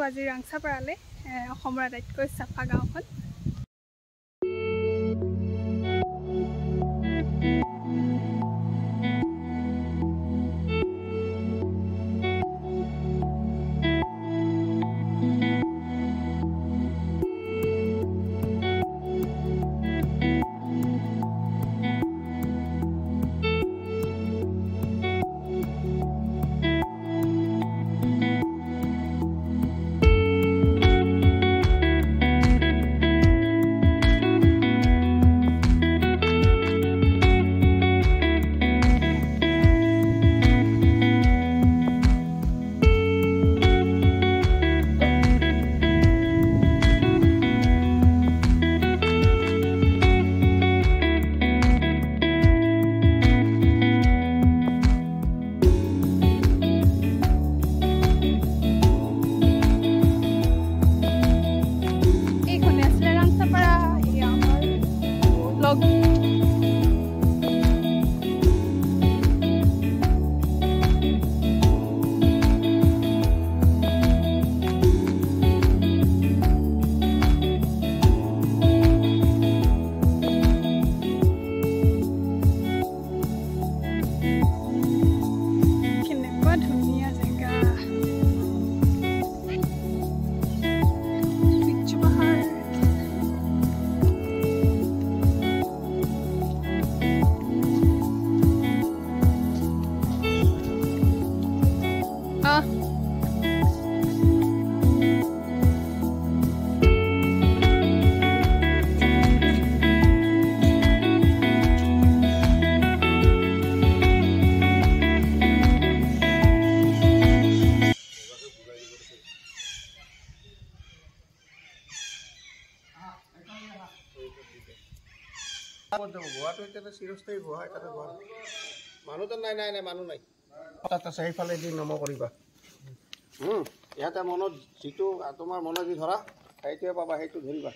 আজি ৰাংচাপাৰালে অসমৰ আটাইতকৈ চাফা গাঁওখন গোৱাটো এতিয়া চিৰস্থায়ী গোৱা এটাতে গোৱা মানুহতো নাই নাই নাই মানুহ নাই তাত আছে সেইফালে দি নম কৰিবা ইয়াতে মনত যিটো তোমাৰ মনত যি ধৰা সেইটোৱে পাবা সেইটো ধৰিবা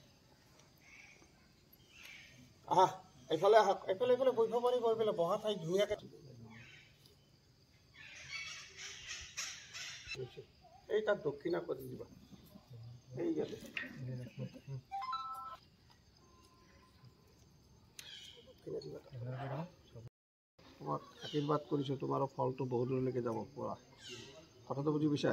আহা এইফালে আহক এইফালে এইফালে বহিব পাৰিব এইফালে বহা ঠাই ধুনীয়াকৈ এই তাত দক্ষিণা কৰি দিবা এই ইয়াতে তোমাক আশীৰ্বাদ কৰিছোঁ তোমাৰো ফলটো বহুত দূৰলৈকে যাব পৰা কথাটো বুজি পাইছা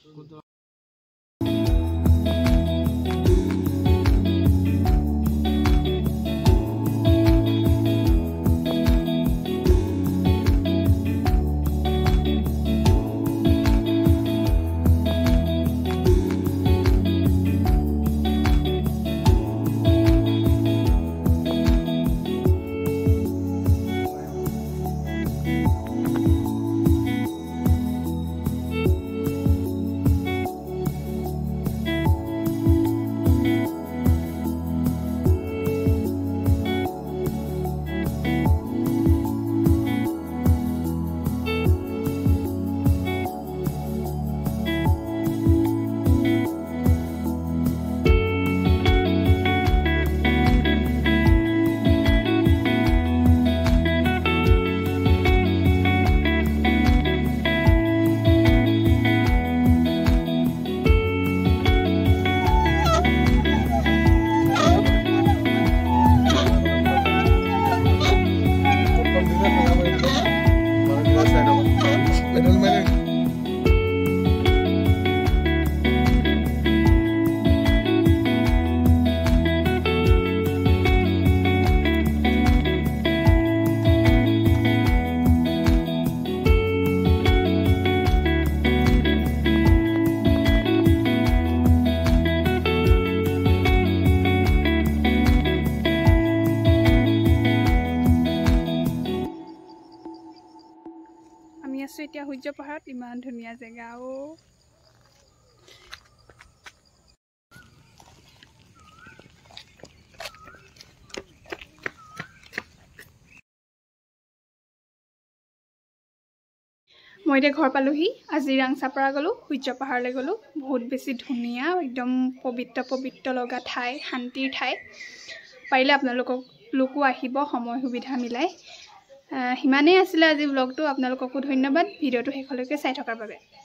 এতিয়া সূৰ্য পাহাৰত ইমান ধুনীয়া জেগা মই এতিয়া ঘৰ পালোহি আজি ৰাংচাপাৰা গ'লো সূৰ্য পাহাৰলৈ গ'লো বহুত বেছি ধুনীয়া একদম পবিত্ৰ লগা ঠাই শান্তিৰ ঠাই পাৰিলে আপোনালোকো আহিব সময় সুবিধা মিলাই সিমানেই আছিলে আজি ব্লগটো আপোনালোককো ধন্যবাদ ভিডিঅ'টো শেষলৈকে চাই থকাৰ বাবে